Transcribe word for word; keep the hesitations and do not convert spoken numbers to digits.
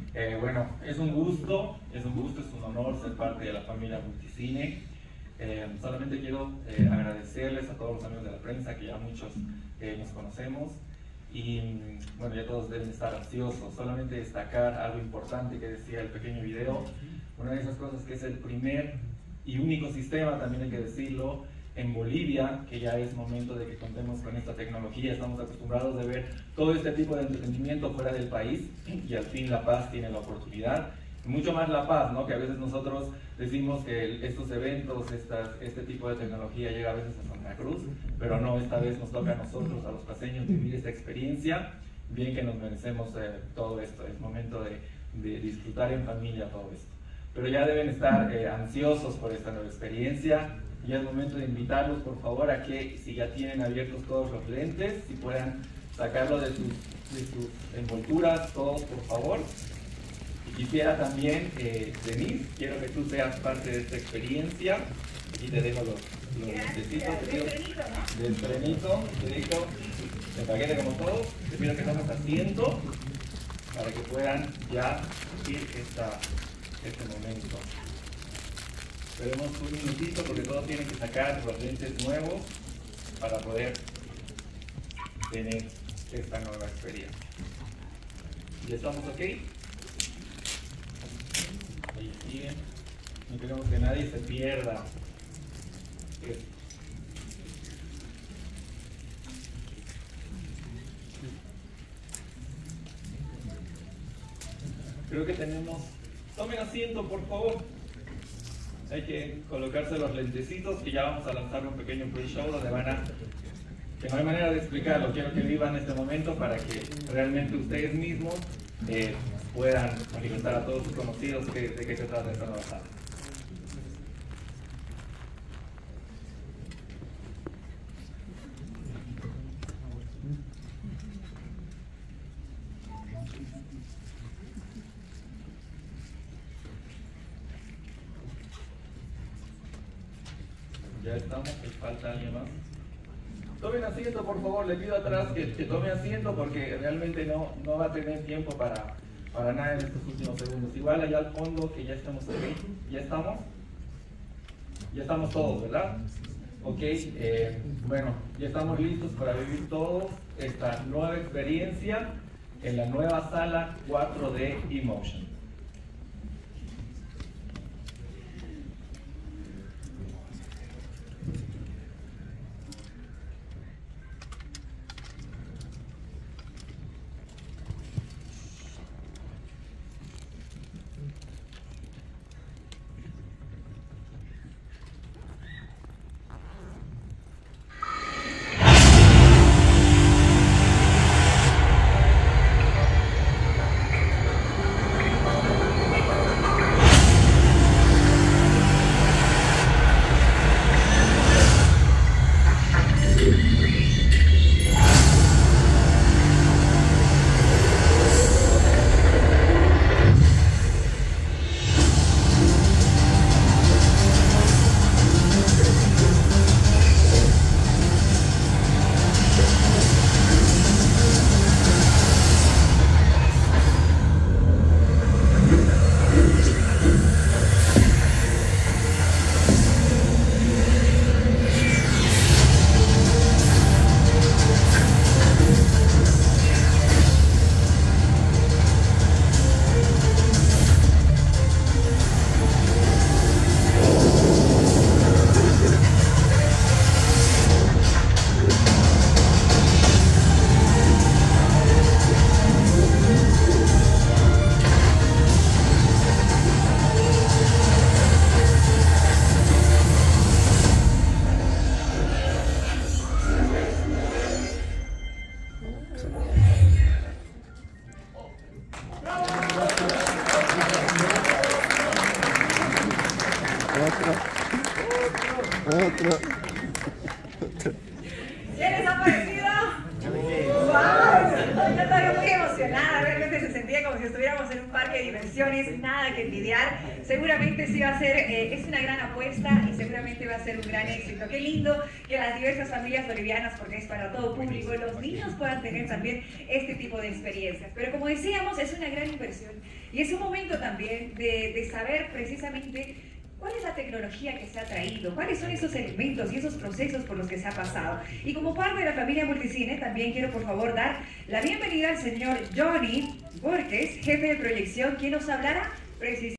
Eh, bueno, es un gusto, es un gusto, es un honor ser parte de la familia Multicine. Eh, solamente quiero eh, agradecerles a todos los amigos de la prensa, que ya muchos eh, nos conocemos, y bueno, ya todos deben estar ansiosos. Solamente destacar algo importante que decía el pequeño video. Una de esas cosas que es el primer y único sistema, también hay que decirlo, en Bolivia, que ya es momento de que contemos con esta tecnología. Estamos acostumbrados de ver todo este tipo de entretenimiento fuera del país, y al fin La Paz tiene la oportunidad. Mucho más La Paz, ¿no? Que a veces nosotros decimos que estos eventos, estas, este tipo de tecnología llega a veces a Santa Cruz, pero no, esta vez nos toca a nosotros, a los paseños, vivir esta experiencia. Bien que nos merecemos eh, todo esto, es momento de, de disfrutar en familia todo esto. Pero ya deben estar eh, ansiosos por esta nueva experiencia. Ya es momento de invitarlos, por favor, a que si ya tienen abiertos todos los lentes, si puedan sacarlo de sus, de sus envolturas, todos, por favor. Y quisiera también, eh, Denise, quiero que tú seas parte de esta experiencia. Aquí te dejo los, los lentecitos. De estrenito, ¿no? De estrenito, te dejo el paquete como todos. Te pido que tomes asiento para que puedan ya ir esta, este momento. Esperemos un minutito porque todos tienen que sacar los lentes nuevos para poder tener esta nueva experiencia. ¿Ya estamos ok? Ahí siguen. No queremos que nadie se pierda esto. Creo que tenemos... Tomen asiento, por favor. Hay que colocarse los lentecitos, que ya vamos a lanzar un pequeño pre-show donde van a... que no hay manera de explicarlo, quiero que vivan este momento para que realmente ustedes mismos eh, puedan manifestar a todos sus conocidos que, de qué se trata esta nueva sala. Ya estamos, falta alguien más. Tomen asiento, por favor, le pido atrás que, que tome asiento porque realmente no, no va a tener tiempo para, para nada en estos últimos segundos. Igual allá al fondo que ya estamos aquí. ¿Ya estamos? Ya estamos todos, ¿verdad? Ok, eh, bueno, ya estamos listos para vivir todos esta nueva experiencia en la nueva sala cuatro D eMotion. Otro. ¿Qué les ha parecido? ¡Wow! Yo estaba muy emocionada, realmente se sentía como si estuviera estuviéramos en un parque de diversiones, nada que envidiar. Seguramente sí va a ser, eh, es una gran apuesta y seguramente va a ser un gran éxito. Qué lindo que las diversas familias bolivianas, porque es para todo público, los niños puedan tener también este tipo de experiencias. Pero como decíamos, es una gran inversión y es un momento también de, de saber precisamente cuál es la tecnología que se ha traído, cuáles son esos elementos y esos procesos por los que se ha pasado. Y como parte de la familia Multicine, también quiero por favor dar la bienvenida al señor Johnny Borges, jefe de proyección, quien nos hablará precisamente